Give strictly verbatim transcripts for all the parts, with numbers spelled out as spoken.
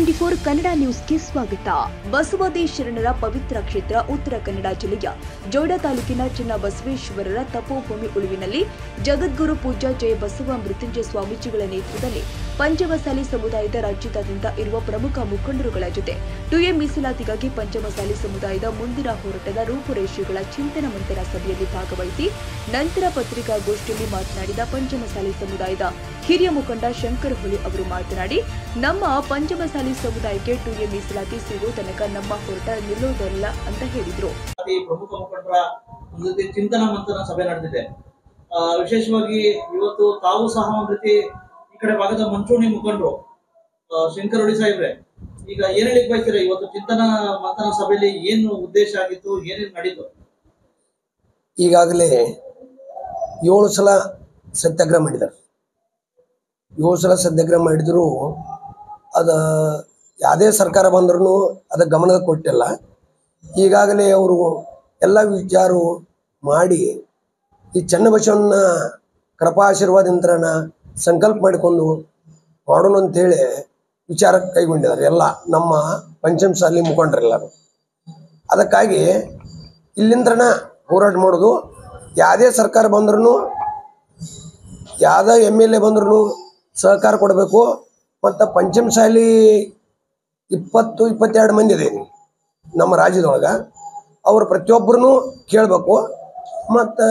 Twenty four Kannada ನ್ಯೂಸ್ಗೆ ಸ್ವಾಗತ. ಬಸವಾದಿ ಶರಣರ ಪವಿತ್ರ ಕ್ಷೇತ್ರ ಉತ್ತರ ಕನ್ನಡ ಜಿಲ್ಲೆಯ ಜೋಯಿಡಾ ತಾಲೂಕಿನ ಚನ್ನಬಸವೇಶ್ವರರ ತಪೋಭೂಮಿ ಉಳುವಿನಲ್ಲಿ ಜಗದ್ಗುರು ಪೂಜ್ಯ ಜಯ ಬಸವ ಮೃತ್ಯುಂಜಯ ಸ್ವಾಮೀಜಿಗಳ ನೇತೃತ್ವದಲ್ಲಿ ಪಂಚಮಸಾಲಿ ಸಮುದಾಯದ ರಾಜ್ಯಾದ್ಯಂತ ಇರುವ ಪ್ರಮುಖ ಮುಖಂಡರುಗಳ ಜೊತೆ ಟು ಎ ಮೀಸಲಾತಿಗಾಗಿ ಪಂಚಮಸಾಲಿ ಸಮುದಾಯದ ಮುಂದಿನ ಹೋರಾಟದ ರೂಪುರೇಷೆಗಳ ಚಿಂತನ ಮಂಥನ ಸಭೆಯಲ್ಲಿ ಭಾಗವಹಿಸಿ ನಂತರ ಪತ್ರಿಕಾಗೋಷ್ಠಿಯಲ್ಲಿ ಮಾತನಾಡಿದ ಪಂಚಮಸಾಲಿ ಸಮುದಾಯದ ಹಿರಿಯ ಮುಖಂಡ ಶಂಕರ್ ಹೊಳಿ ಅವರು ಮಾತನಾಡಿ, ನಮ್ಮ ಪಂಚಮಸಾಲಿ ಸಮುದಾಯಕ್ಕೆ ಟು ಎ ಮೀಸಲಾತಿ ಸಿಗುವ ತನಕ ನಮ್ಮ ಹೋರಾಟ ನಿಲ್ಲೋದಲ್ಲ ಅಂತ ಹೇಳಿದ್ರು. ಪ್ರಮುಖ ಮುಖಂಡರ ಜೊತೆ ಚಿಂತನ ಮಂಥನ ಸಭೆ ನಡೆದಿದೆ. ವಿಶೇಷವಾಗಿ ಇವತ್ತು ತಾವು ಸಹ ಒಂದು ರೀತಿ ಈ ಕಡೆ ಭಾಗದ ಮಂಚೂಣಿ ಮುಖಂಡರು ಶಂಕರ್ ಹೊಳಿ ಸಾಹೇಬ್ರೆ, ಈಗ ಏನ್ ಹೇಳಿಕ್ ಬಯಸ್ತೀರಾ? ಇವತ್ತು ಚಿಂತನ ಮಂಥನ ಸಭೆಯಲ್ಲಿ ಏನು ಉದ್ದೇಶ ಆಗಿತ್ತು, ಏನೇನು ನಡೀತು? ಈಗಾಗಲೇ ಏಳು ಸಲ ಸತ್ಯಾಗ್ರಹ ಮಾಡಿದ್ದಾರೆ. ಏಳು ಸಲ ಸತ್ಯಾಗ್ರಹ ಮಾಡಿದ್ರು ಅದ ಯಾವುದೇ ಸರ್ಕಾರ ಬಂದ್ರೂ ಅದ ಗಮನದ ಕೊಟ್ಟಿಲ್ಲ. ಈಗಾಗಲೇ ಅವರು ಎಲ್ಲ ವಿಚಾರ ಮಾಡಿ ಈ ಚನ್ನಬಸವನ ಕೃಪಾಶೀರ್ವಾದದಿಂದ ಸಂಕಲ್ಪ ಮಾಡಿಕೊಂಡು ಮಾಡೋಣ ಅಂತೇಳಿ ವಿಚಾರ ಕೈಗೊಂಡಿದ್ದಾರೆ ಎಲ್ಲ ನಮ್ಮ ಪಂಚಮಸಾಲಿ ಮುಖಂಡರೆಲ್ಲರೂ. ಅದಕ್ಕಾಗಿ ಇಲ್ಲಿಂದ್ರನ ಹೋರಾಟ ಮಾಡೋದು, ಯಾವುದೇ ಸರ್ಕಾರ ಬಂದ್ರೂ ಯಾವುದೇ ಎಮ್ ಎಲ್ ಎ ಬಂದ್ರೂ ಸಹಕಾರ ಕೊಡಬೇಕು. ಮತ್ತು ಪಂಚಮಸಾಲಿ ಇಪ್ಪತ್ತು ಇಪ್ಪತ್ತೆರಡು ಮಂದಿ ಇದೆ ನಮ್ಮ ರಾಜ್ಯದೊಳಗೆ, ಅವರು ಪ್ರತಿಯೊಬ್ಬರೂ ಕೇಳಬೇಕು. ಮತ್ತು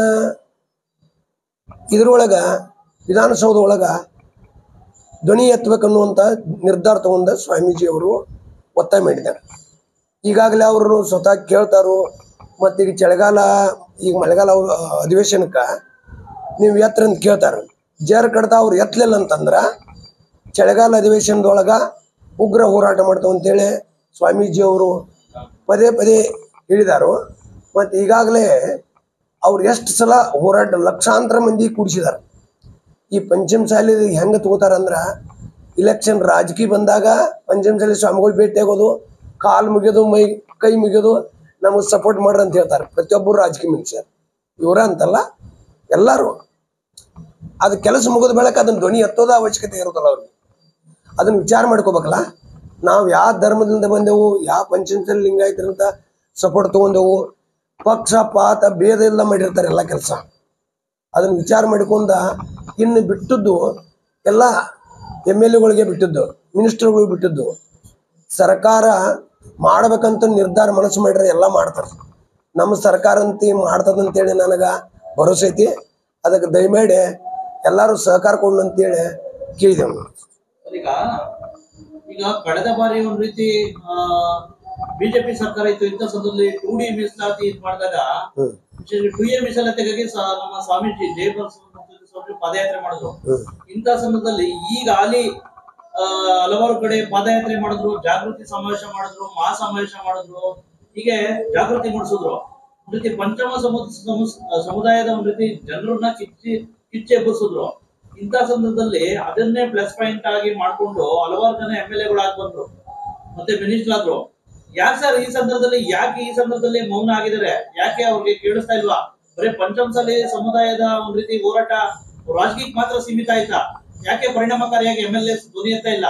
ಇದರೊಳಗೆ ವಿಧಾನಸೌಧ ಒಳಗೆ ಧ್ವನಿ ಎತ್ತಬೇಕನ್ನುವಂಥ ನಿರ್ಧಾರ ತಗೊಂಡ ಸ್ವಾಮೀಜಿಯವರು ಒತ್ತಾಯ ಮಾಡಿದ್ದಾರೆ. ಈಗಾಗಲೇ ಅವರು ಸ್ವತಃ ಕೇಳ್ತಾರೋ. ಮತ್ತು ಈಗ ಚಳಿಗಾಲ, ಈಗ ಮಳೆಗಾಲ ಅಧಿವೇಶನಕ್ಕೆ ನೀವು ಎತ್ತರ ಅಂತ ಕೇಳ್ತಾರೆ. ಜರ್ ಕಡ್ದ ಅವ್ರು ಎತ್ತಲಿಲ್ಲ ಅಂತಂದ್ರೆ ಚಳಿಗಾಲ ಅಧಿವೇಶನದೊಳಗೆ ಉಗ್ರ ಹೋರಾಟ ಮಾಡ್ತಾವೆ ಅಂತೇಳಿ ಸ್ವಾಮೀಜಿಯವರು ಪದೇ ಪದೇ ಹೇಳಿದಾರು. ಮತ್ತು ಈಗಾಗಲೇ ಅವ್ರು ಎಷ್ಟು ಸಲ ಹೋರಾಟ ಲಕ್ಷಾಂತರ ಮಂದಿ ಕೂಡಿಸಿದ್ದಾರೆ. ಈ ಪಂಚಮಸಾಲಿ ಹೆಂಗೆ ತಗೋತಾರಂದ್ರೆ, ಇಲೆಕ್ಷನ್ ರಾಜಕೀಯ ಬಂದಾಗ ಪಂಚಮಸಾಲಿ ಸ್ವಾಮಿಗಳು ಭೇಟಿ ಆಗೋದು, ಕಾಲು ಮುಗಿಯೋದು, ಮೈ ಕೈ ಮುಗಿಯೋದು, ನಮಗೆ ಸಪೋರ್ಟ್ ಮಾಡ್ರಿ ಅಂತ ಹೇಳ್ತಾರೆ ಪ್ರತಿಯೊಬ್ಬರು ರಾಜಕೀಯ ಮನುಷ್ಯರು. ಇವರ ಅಂತಲ್ಲ, ಎಲ್ಲರೂ ಅದು ಕೆಲಸ ಮುಗಿದ ಬೆಳಕ ಅದನ್ನ ಧ್ವನಿ ಎತ್ತೋದ ಅವಶ್ಯಕತೆ ಇರೋದಲ್ಲ ಅವ್ರಿಗೆ. ಅದನ್ನ ವಿಚಾರ ಮಾಡ್ಕೋಬೇಕಲ್ಲ. ನಾವು ಯಾವ ಧರ್ಮದಿಂದ ಬಂದೆವು, ಯಾವ ಪಂಚಮಸಾಲಿ ಲಿಂಗಾಯತರಂತ ಸಪೋರ್ಟ್ ತೊಗೊಂಡೆವು, ಪಕ್ಷ ಪಾತ ಭೇದ ಎಲ್ಲ ಮಾಡಿರ್ತಾರೆ ಎಲ್ಲ ಕೆಲಸ. ಅದನ್ನ ವಿಚಾರ ಮಾಡಿಕೊಂಡ ಇನ್ನು ಬಿಟ್ಟದ್ದು ಎಲ್ಲ ಎಮ್ ಎಲ್ ಎಗಳಿಗೆ ಬಿಟ್ಟಿದ್ದು, ಮಿನಿಸ್ಟರ್ಗಳಿಗೆ ಬಿಟ್ಟಿದ್ದು. ಸರ್ಕಾರ ಮಾಡ್ಬೇಕಂತ ನಿರ್ಧಾರ ಮನಸ್ಸು ಮಾಡಿದ್ರೆ ಎಲ್ಲ ಮಾಡ್ತಾರೆ. ನಮ್ಮ ಸರ್ಕಾರ ಅಂತ ಮಾಡ್ತದಂತೇಳಿ ನನಗೆ ಭರೋಸೆ ಐತಿ. ಅದಕ್ಕೆ ದಯಮಾಡಿ ಎಲ್ಲರೂ ಸಹಕಾರ ಕೊಡು ಅಂತೇಳಿ ಕೇಳಿದೆವು. ಈಗ ಈಗ ಕಳೆದ ಬಾರಿ ಒಂದ್ ರೀತಿ ಬಿಜೆಪಿ ಸರ್ಕಾರ ಇತ್ತು, ಇಂಥ ಸಂದರ್ಭದಲ್ಲಿ ಟೂ ಡಿ ಮೀಸಲಾತಿ ಇದು ಮಾಡಿದಾಗ ಟೂ ಎ ಮೀಸಲಾತಿಗಾಗಿ ನಮ್ಮ ಸ್ವಾಮೀಜಿ ಜಯ ಬಸವ ಪಾದಯಾತ್ರೆ ಮಾಡಿದ್ರು. ಇಂಥ ಸಂದರ್ಭದಲ್ಲಿ ಈಗ ಅಲ್ಲಿ ಹಲವಾರು ಕಡೆ ಪಾದಯಾತ್ರೆ ಮಾಡಿದ್ರು, ಜಾಗೃತಿ ಸಮಾವೇಶ ಮಾಡಿದ್ರು, ಮಹಾ ಸಮಾವೇಶ ಮಾಡಿದ್ರು, ಹೀಗೆ ಜಾಗೃತಿ ಮೂಡಿಸಿದ್ರು. ಒಂದ್ ರೀತಿ ಪಂಚಮ ಸಮುದಾಯದ ಒಂದ್ ರೀತಿ ಜನರನ್ನ ಕಿಚ್ಚಿ ಕಿಚ್ಚಿ ಎಬ್ಬಿಸಿದ್ರು. ಇಂಥ ಸಂದರ್ಭದಲ್ಲಿ ಅದನ್ನೇ ಪ್ಲಸ್ ಪಾಯಿಂಟ್ ಆಗಿ ಮಾಡ್ಕೊಂಡು ಹಲವಾರು ಜನ ಎಂ ಎಲ್ ಎಗಳಾಗಿ ಬಂದ್ರು, ಮತ್ತೆ ಮಿನಿಸ್ಟರ್ ಆದ್ರು. ಯಾಕೆ ಸರ್ ಈ ಸಂದರ್ಭದಲ್ಲಿ ಯಾಕೆ ಈ ಸಂದರ್ಭದಲ್ಲಿ ಮೌನ ಆಗಿದ್ದಾರೆ? ಯಾಕೆ ಅವ್ರಿಗೆ ಕೇಳಿಸ್ತಾ ಇಲ್ವಾ? ಬರೀ ಪಂಚಮಸಾಲಿ ಸಮುದಾಯದ ಒಂದ್ ರೀತಿ ಹೋರಾಟ ರಾಜಕೀಯಕ್ಕೆ ಮಾತ್ರ ಸೀಮಿತ ಆಯ್ತಾ? ಯಾಕೆ ಪರಿಣಾಮಕಾರಿಯಾಗಿ ಎಂ ಎಲ್ ಎ ಧ್ವನಿ ಎತ್ತಾ ಇಲ್ಲ?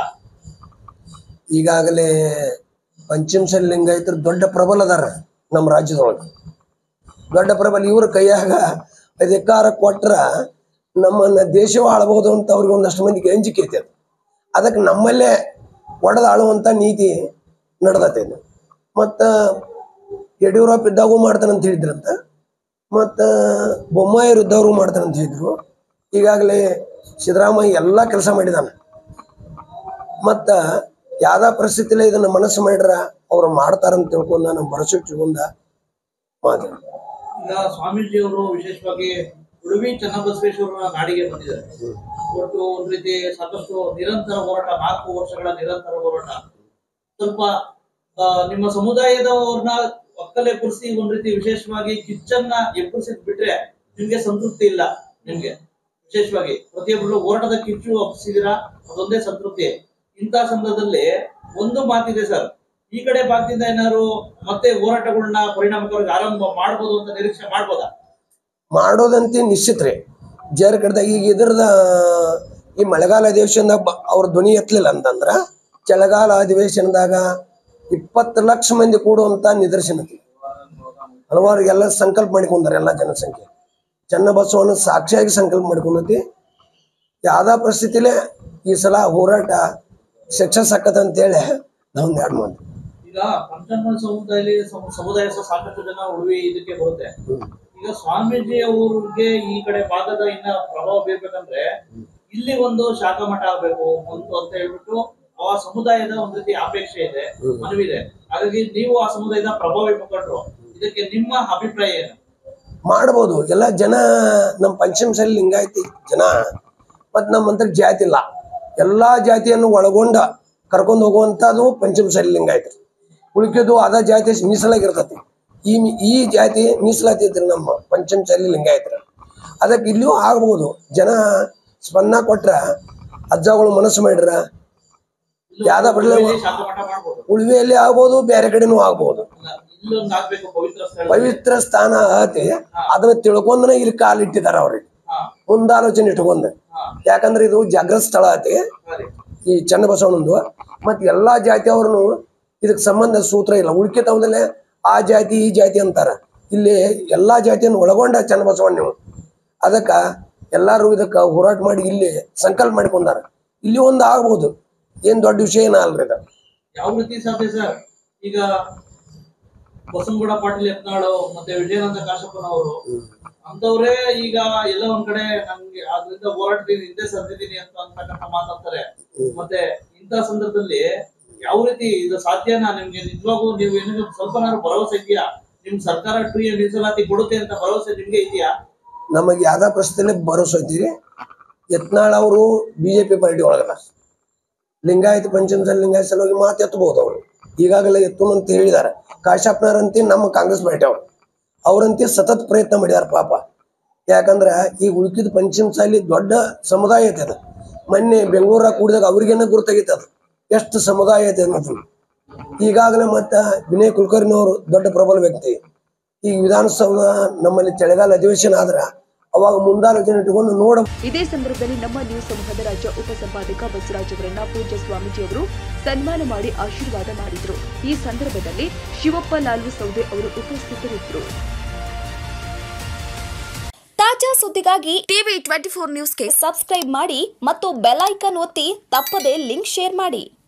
ಈಗಾಗಲೇ ಪಂಚಮಸಾಲಿ ಲಿಂಗಾಯತರು ದೊಡ್ಡ ಪ್ರಬಲ ಅದಾರ ನಮ್ಮ ರಾಜ್ಯದೊಳಗೆ, ದೊಡ್ಡ ಪ್ರಬಲ. ಇವ್ರ ಕೈಯಾಗ ಅಧಿಕಾರ ಕೊಟ್ರ ನಮ್ಮನ್ನ ದೇಶವ ಆಳಬಹುದು ಅಂತ ಅವ್ರಿಗೆ ಒಂದಷ್ಟು ಮಂದಿಗೆ ಅಂಜಿಕೆ ಐತೆ. ಅದಕ್ಕೆ ನಮ್ಮಲ್ಲೇ ಒಡೆದು ಆಳುವಂಥ ನೀತಿ ನಡೆದೈತೆ. ಮತ್ತು ಯಡಿಯೂರಪ್ಪ ಇದ್ದಾಗೂ ಮಾಡ್ತಾನಂತ ಹೇಳಿದ್ರಂತ, ಮತ್ತು ಬೊಮ್ಮಾಯಿರು ಇದ್ದವರು ಮಾಡ್ತಾನಂತ ಹೇಳಿದ್ರು. ಈಗಾಗಲೇ ಸಿದ್ದರಾಮಯ್ಯ ಎಲ್ಲ ಕೆಲಸ ಮಾಡಿದಾನೆ. ಮತ್ತು ಯಾವ್ದಾ ಪರಿಸ್ಥಿತಿಲ್ಲ ಇದನ್ನು ಮನಸ್ಸು ಮಾಡ್ರ ಅವ್ರು ಮಾಡ್ತಾರಂತ ತಿಳ್ಕೊಂಡ ನಮ್ಮ ಭರವಸೆ ಇಟ್ಕೊಂಡ ಮಾತು. ಈಗ ಸ್ವಾಮೀಜಿಯವರು ವಿಶೇಷವಾಗಿ ಉಡುಪಿ ಚನ್ನಬಸವೇಶ್ವರರ ನಾಡಿಗೆ ಬಂದಿದ್ದಾರೆ. ಒಟ್ಟು ಒಂದ್ ರೀತಿ ಸಾಕಷ್ಟು ನಿರಂತರ ಹೋರಾಟ, ನಾಲ್ಕು ವರ್ಷಗಳ ನಿರಂತರ ಹೋರಾಟ. ಸ್ವಲ್ಪ ನಿಮ್ಮ ಸಮುದಾಯದವ್ರನ್ನ ಒಕ್ಕಲೆ ಕುರಿಸಿ ಒಂದ್ ರೀತಿ ವಿಶೇಷವಾಗಿ ಕಿಚ್ಚನ್ನ ಎಬ್ಬರಿಸಿದ್ ಬಿಟ್ರೆ ನಿಮ್ಗೆ ಸಂತೃಪ್ತಿ ಇಲ್ಲ. ನಿಮ್ಗೆ ವಿಶೇಷವಾಗಿ ಪ್ರತಿಯೊಬ್ಬರು ಹೋರಾಟದ ಕಿಚ್ಚು ಹಬ್ಬಿಸಿದಿರಾ, ಅದೊಂದೇ ಸಂತೃಪ್ತಿ. ಇಂಥ ಸಂದರ್ಭದಲ್ಲಿ ಒಂದು ಮಾತಿದೆ ಸರ್, ಈ ಕಡೆ ಭಾಗದಿಂದ ಏನಾದ್ರು ಮತ್ತೆ ಹೋರಾಟಗಳನ್ನ ಪರಿಣಾಮಕಾರಿ ಆರಂಭ ಮಾಡ್ಬೋದು ಅಂತ ನಿರೀಕ್ಷೆ ಮಾಡ್ಬೋದಾ? ಮಾಡೋದಂತೆ ನಿಶ್ಚಿತ ರೀ. ಜರ್ ಕಡ್ದಾಗ ಈಗ ಇದ್ರದ ಈ ಮಳೆಗಾಲ ಅಧಿವೇಶನದಾಗ ಅವ್ರ ಧ್ವನಿ ಎತ್ತಲಿಲ್ಲ ಅಂತಂದ್ರ ಚಳಿಗಾಲ ಅಧಿವೇಶನದಾಗ ಇಪ್ಪತ್ತು ಲಕ್ಷ ಮಂದಿ ಕೂಡುವಂತ ನಿದರ್ಶನ ಐತಿ. ಹಲವಾರು ಎಲ್ಲ ಸಂಕಲ್ಪ ಮಾಡಿಕೊಂಡಾರೆ ಎಲ್ಲ ಜನಸಂಖ್ಯೆ. ಚನ್ನಬಸವನ ಸಾಕ್ಷಿಯಾಗಿ ಸಂಕಲ್ಪ ಮಾಡ್ಕೊಂಡೈತಿ. ಯಾವ್ದಾ ಪರಿಸ್ಥಿತಿಲೇ ಈ ಸಲ ಹೋರಾಟ ಸಕ್ಸಸ್ ಆಕತ್ತ ಅಂತೇಳಿ ನಾವೊಂದು ಎರಡು ಮಂದಿ ಈಗ ಪಂಚಮಲ್ ಸಮುದಾಯದಲ್ಲಿ ಸಮುದಾಯ ಸಾಕಷ್ಟು ಜನ ಉಳಿವಿ ಇದಕ್ಕೆ ಬರುತ್ತೆ. ಈಗ ಸ್ವಾಮೀಜಿ ಅವ್ರಿಗೆ ಈ ಕಡೆ ಭಾಗದ ಇನ್ನ ಪ್ರಭಾವ ಬೀರ್ಬೇಕಂದ್ರೆ ಇಲ್ಲಿ ಒಂದು ಶಾಖಾ ಮಠ ಆಗ್ಬೇಕು ಒಂದು ಅಂತ ಹೇಳ್ಬಿಟ್ಟು ಆ ಸಮುದಾಯದ ಒಂದ್ ರೀತಿ ಅಪೇಕ್ಷೆ ಇದೆ, ಮನವಿದೆ. ಹಾಗಾಗಿ ನೀವು ಆ ಸಮುದಾಯದ ಪ್ರಭಾವಿ ಮುಖಂಡರು, ಇದಕ್ಕೆ ನಿಮ್ಮ ಅಭಿಪ್ರಾಯ ಏನು? ಮಾಡ್ಬೋದು. ಎಲ್ಲ ಜನ ನಮ್ಮ ಪಂಚಮಸಾಲಿ ಲಿಂಗಾಯತಿ ಜನ ಮತ್ ನಮ್ಮಂತ ಜಾತಿ ಇಲ್ಲ, ಎಲ್ಲಾ ಜಾತಿಯನ್ನು ಒಳಗೊಂಡ ಕರ್ಕೊಂಡು ಹೋಗುವಂತದ್ದು ಪಂಚಮಸಾಲಿ ಲಿಂಗಾಯತ. ಉಳಿಕೆದು ಅದ ಜಾತಿ ಮೀಸಲಾಗಿರ್ತತಿ. ಈ ಈ ಜಾತಿ ಮೀಸಲಾತಿ ಇದ್ರಿ ನಮ್ಮ ಪಂಚಮಸಾಲಿ ಲಿಂಗಾಯತರ. ಅದಕ್ಕೆ ಇಲ್ಲಿಯೂ ಆಗ್ಬೋದು. ಜನ ಸ್ಪಂದನ ಕೊಟ್ರ, ಅಜ್ಜಗಳು ಮನಸ್ಸು ಮಾಡ್ರ ಯಾವ್ದ ಬಿಡ್ಲ ಉಳಿವೆಯಲ್ಲಿ ಆಗ್ಬೋದು, ಬೇರೆ ಕಡೆನೂ ಆಗ್ಬೋದು. ಪವಿತ್ರ ಸ್ಥಾನ ಆತಿ ಅದನ್ನ ತಿಳ್ಕೊಂಡನ ಇಲ್ಲಿ ಕಾಲಿಟ್ಟಿದಾರ ಅವ್ರಿಗೆ, ಮುಂದಾಲೋಚನೆ ಇಟ್ಕೊಂಡ. ಯಾಕಂದ್ರೆ ಇದು ಜಾಗೃತ ಸ್ಥಳ ಆತಿ ಈ ಚನ್ನಬಸವನಂದು. ಮತ್ ಎಲ್ಲಾ ಜಾತಿಯವ್ರನ್ನು ಇದಕ್ ಸಂಬಂಧ ಸೂತ್ರ ಇಲ್ಲ. ಉಳಿಕೆ ತವದಲ್ಲೇ ಆ ಜಾತಿ ಈ ಜಾತಿ ಅಂತಾರ. ಇಲ್ಲಿ ಎಲ್ಲಾ ಜಾತಿಯನ್ನು ಒಳಗೊಂಡ ಚನ್ನಬಸವಣ್ಣ ನೀವು. ಅದಕ್ಕ ಎಲ್ಲಾರು ಇದಕ್ಕ ಹೋರಾಟ ಮಾಡಿ ಇಲ್ಲಿ ಸಂಕಲ್ಪ ಮಾಡಿಕೊಂಡಾರ. ಇಲ್ಲಿ ಒಂದು ಆಗ್ಬಹುದು, ಏನ್ ದೊಡ್ಡ ವಿಷಯ ಏನ ಅಲ್ರಿ ಇದು. ಯಾವ ರೀತಿ ಸಾಧ್ಯ ಸರ್? ಈಗ ಬಸನಗೌಡ ಪಾಟೀಲ್ ಯತ್ನಾಳ್ ಮತ್ತೆ ವಿಜಯಾನಂದ ಕಾಶಪ್ಪನವರು ಅಂತವ್ರೆ ಈಗ ಎಲ್ಲ ಒಂದ್ ಕಡೆ ನಮ್ಗೆ ಅದ್ರಿಂದ ಹೋರಾಟದಿಂದ ಹಿಂದೆ ಸರ್ದಿದ್ದೀನಿ ಅಂತ ಅಂತಕ್ಕಂಥ ಮಾತಾಡ್ತಾರೆ. ಮತ್ತೆ ಇಂಥ ಸಂದರ್ಭದಲ್ಲಿ ಯಾವ ರೀತಿ ಇದು ಸಾಧ್ಯನಾ ನಿಮ್ಗೆ? ನಿಜವಾಗೂ ನೀವು ಏನಾದ್ರು ಸ್ವಲ್ಪನಾದ್ರು ಭರವಸೆ ಇದೆಯಾ? ನಿಮ್ ಸರ್ಕಾರ ಟು ಎ ಮೀಸಲಾತಿ ಕೊಡುತ್ತೆ ಅಂತ ಭರವಸೆ ನಿಮ್ಗೆ ಇದೆಯಾ? ನಮಗೆ ಯಾವ್ದಾ ಪ್ರಶ್ನೆ ಭರವಸೆ ಐತಿರಿ. ಯತ್ನಾಳ್ ಅವರು ಬಿಜೆಪಿ ಪಾರ್ಟಿ ಒಳಗಲ್ಲ, ಲಿಂಗಾಯತ ಪಂಚಮಸಾಲಿ ಲಿಂಗಾಯತ ಸಲುವಾಗಿ ಮಾತು ಎತ್ತಬಹುದು. ಅವರು ಈಗಾಗಲೇ ಎತ್ತು ಅಂತ ಹೇಳಿದಾರೆ. ಕಾಶಪ್ಪನವರಂತೆ ನಮ್ಮ ಕಾಂಗ್ರೆಸ್ ಪಾರ್ಟಿ ಅವ್ರು ಅವ್ರಂತೆ ಸತತ ಪ್ರಯತ್ನ ಮಾಡಿದಾರ ಪಾಪ. ಯಾಕಂದ್ರ ಈಗ ಉಳ್ಕಿದ ಪಂಚಮಸಾಲಿ ದೊಡ್ಡ ಸಮುದಾಯ ಐತೆ. ಅದು ಮೊನ್ನೆ ಬೆಂಗಳೂರಾಗ ಕೂಡಿದಾಗ ಅವ್ರಿಗೇನ ಗುರುತಾಗಿತ್ತು ಅದು ಎಷ್ಟು ಸಮುದಾಯ ಐತೆ ಅನ್ನೋದು. ಈಗಾಗಲೇ ಮತ್ತ ವಿನಯ್ ಕುಲಕರ್ಣಿಯವರು ದೊಡ್ಡ ಪ್ರಬಲ ವ್ಯಕ್ತಿ. ಈಗ ವಿಧಾನಸೌಧ ನಮ್ಮಲ್ಲಿ ಚಳಿಗಾಲ ಅಧಿವೇಶನ ಆದ್ರ ಅವಾಗ ಮುಂದಾಲೋಚನೆ ಇಟ್ಟುಕೊಂಡು ನೋಡ. ಇದೇ ಸಂದರ್ಭದಲ್ಲಿ ನಮ್ಮ ನ್ಯೂಸ್ ಸಮೂಹದ ರಾಜ್ಯ ಉಪಸಂಪಾದಕ ಬಸವರಾಜ್ ಅವರನ್ನ ಪೂಜ್ಯ ಸ್ವಾಮೀಜಿ ಅವರು ಸನ್ಮಾನ ಮಾಡಿ ಆಶೀರ್ವಾದ ಮಾಡಿದ್ರು. ಈ ಸಂದರ್ಭದಲ್ಲಿ ಶಿವಪ್ಪ ಲಾಲ್ವಿ ಸೌದೆ ಅವರು ಉಪಸ್ಥಿತರಿದ್ದರು. ತಾಜಾ ಸುದ್ದಿಗಾಗಿ ಟಿವಿ ಟ್ವೆಂಟಿ ಫೋರ್ ನ್ಯೂಸ್ಗೆ ಸಬ್ಸ್ಕ್ರೈಬ್ ಮಾಡಿ ಮತ್ತು ಬೆಲ್ ಐಕಾನ್ ಒತ್ತಿ ತಪ್ಪದೇ ಲಿಂಕ್ ಶೇರ್ ಮಾಡಿ.